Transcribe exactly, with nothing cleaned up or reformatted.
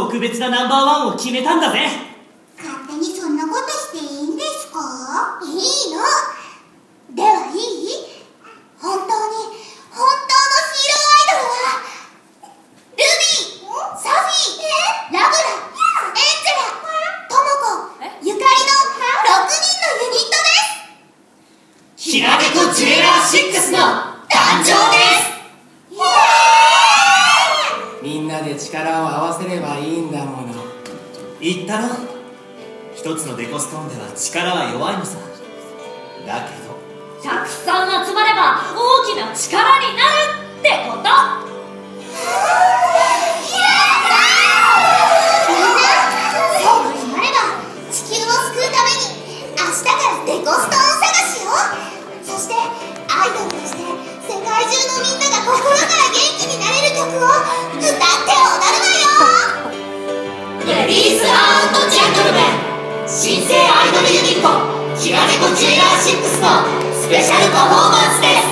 特別なナンバーワンを決めたんだぜ。 勝手にそんなことしていいんですか？いいの。ではいい？本当に本当のヒーローアイドルはルビー、サフィー、ラブラ、エンジェラ、トモコ、ゆかりのろくにんのユニットです。 きらめこジュエラーシックスの誕生です。 みんなで力を合わせればいいんだもの。 言ったろ、一つのデコストーンでは力は弱いのさ。だけどたくさん集まれば大きな力になるってこと。 みんなそう決まれば地球を救うために明日からデコストーン探しよ。そしてアイドルとして世界中のみんなが心から元気になれる曲を歌って踊るわよ。 レディース&ジェントルメン、新生アイドルユニットきらめこジュエラーシックスのスペシャルパフォーマンスです。